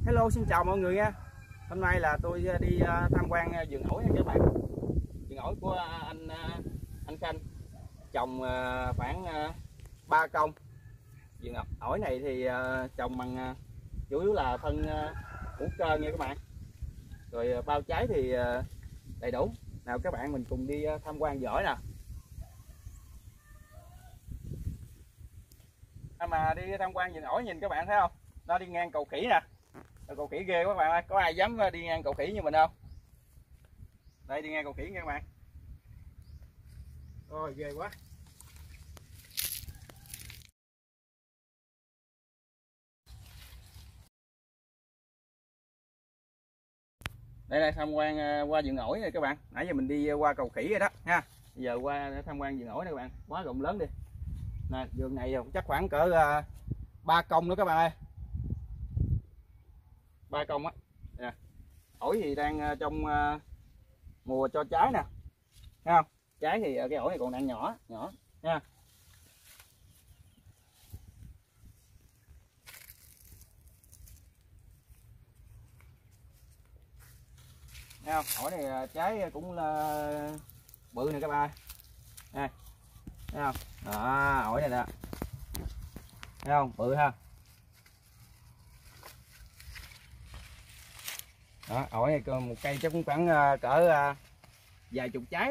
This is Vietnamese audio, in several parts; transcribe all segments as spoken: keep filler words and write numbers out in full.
Hello, xin chào mọi người nha. Hôm nay là tôi đi tham quan vườn ổi nha các bạn. Vườn ổi của anh anh Khanh trồng khoảng ba công. Vườn ổi này thì trồng bằng chủ yếu là phân hữu cơ nha các bạn. Rồi bao trái thì đầy đủ. Nào các bạn mình cùng đi tham quan vườn ổi nè. Mà đi tham quan vườn ổi nhìn các bạn thấy không? Nó đi ngang cầu khỉ nè. Cầu khỉ ghê quá các bạn ơi, có ai dám đi ngang cầu khỉ như mình không? Đây đi ngang cầu khỉ nha các bạn. Ôi ghê quá. Đây là tham quan qua vườn ổi này các bạn. Nãy giờ mình đi qua cầu khỉ rồi đó ha. Bây giờ qua tham quan vườn ổi này các bạn. Quá rộng lớn đi. Nè, vườn này chắc khoảng cỡ ba công nữa các bạn ơi. ba công á. Nè. Ổi thì đang trong mùa cho trái nè. Thấy không? Trái thì cái ổi này còn đang nhỏ, nhỏ nha. Thấy không? Ổi này trái cũng là bự nè các bạn. Nè. Thấy không? Đó, ổi này nè. Thấy không? Bự ha. Đó, ổi này một cây chắc cũng khoảng cỡ vài chục trái đó.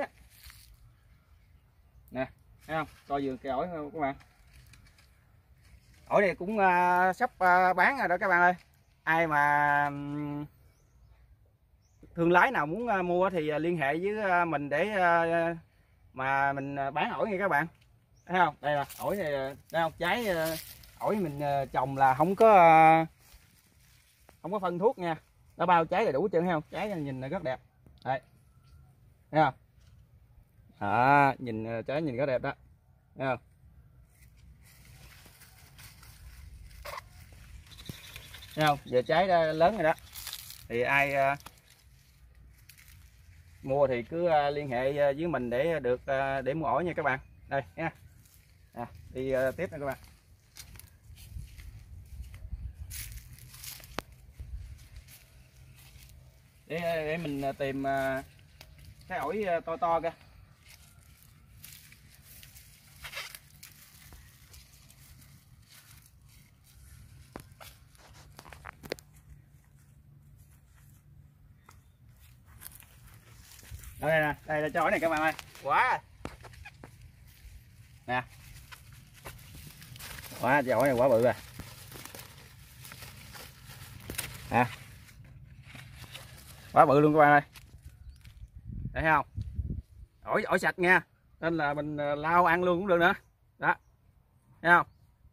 Nè, thấy không? Coi vườn cây ổi các bạn. Ổi này cũng uh, sắp uh, bán rồi đó các bạn ơi. Ai mà um, thương lái nào muốn uh, mua thì uh, liên hệ với uh, mình để uh, mà mình uh, bán ổi nha các bạn. Thấy không? Đây là ổi này, đây không? Trái uh, ổi mình uh, trồng là không có uh, không có phân thuốc nha. Nó bao trái là đủ chân, thấy không? Trái nhìn rất đẹp. Đây. Thấy không? À, nhìn trái nhìn rất đẹp đó. Thấy không? Thấy không? Giờ trái lớn rồi đó. Thì ai uh, mua thì cứ uh, liên hệ với mình để được uh, để mua ổi nha các bạn. Đây nha. À, đi uh, tiếp nha các bạn. Để để mình tìm uh, cái ổi uh, to to kìa. Đây nè, đây là cho ổi này các bạn ơi. Quá. Nè. Quá, cho ổi này quá bự rồi. Nè. Quá bự luôn các bạn ơi. Thấy không? Ổi ổi sạch nha. Nên là mình lau ăn luôn cũng được nữa. Đó. Thấy không?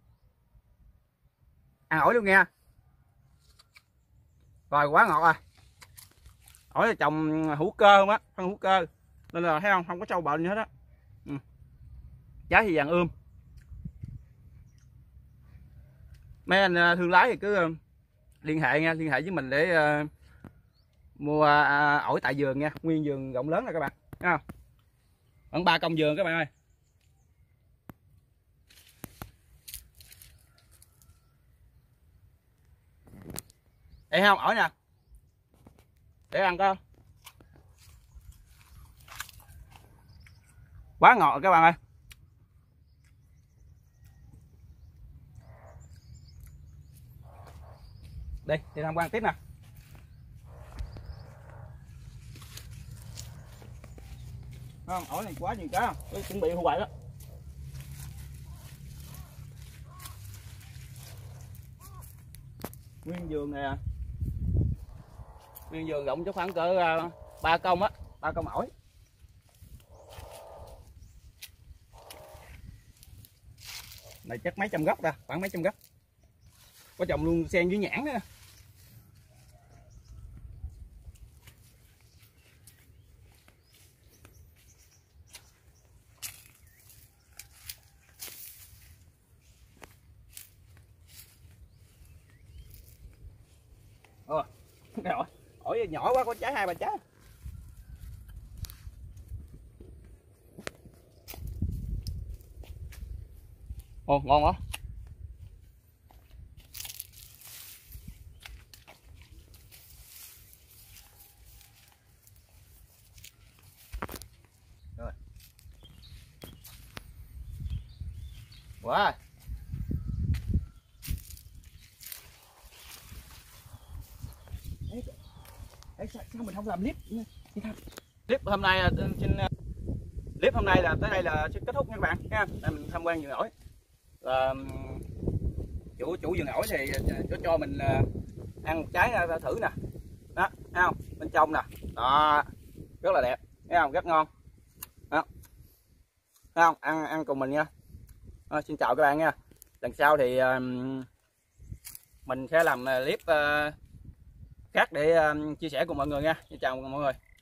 Ăn ổi luôn nha. Rồi quá ngọt rồi. Ổi là trồng hữu cơ không á, phân hữu cơ. Nên là thấy không, không có sâu bệnh gì hết á. Ừ. Trái thì vàng ươm. Mấy anh thương lái thì cứ liên hệ nha, liên hệ với mình để uh, mua uh, ổi tại vườn nha, nguyên vườn rộng lớn này các bạn. Thấy không? Khoảng ba công vườn các bạn ơi. Đây không, ổi nè. Để ăn coi. Quá ngọt rồi các bạn ơi. Đi, đi tham quan tiếp nè. Không, ổi này quá nhiều cá không? Tôi chuẩn bị thu hoạch đó. Nguyên vườn này à. Nguyên vườn rộng chắc khoảng cỡ ba công á, ba công ổi. Này chắc mấy trăm gốc ta, khoảng mấy trăm gốc. Có trồng luôn sen với nhãn nữa. Ồ, ổi, ổi nhỏ quá, có trái hai ba trái. Ồ, ngon quá. Wow. Ê, ê, sao, sao mình không làm clip clip hôm nay là xin clip hôm nay là tới đây là sẽ kết thúc nha các bạn nha. Đây mình tham quan vườn ổi. Và chủ chủ vườn ổi thì cho cho mình ăn một trái ra thử nè. Đó, thấy không? Bên trong nè. Đó. Rất là đẹp, thấy không? Rất ngon. Đó. Thấy không? Ăn ăn cùng mình nha. À, xin chào các bạn nha. Lần sau thì um, mình sẽ làm clip uh, khác để um, chia sẻ cùng mọi người nha. Xin chào mọi người.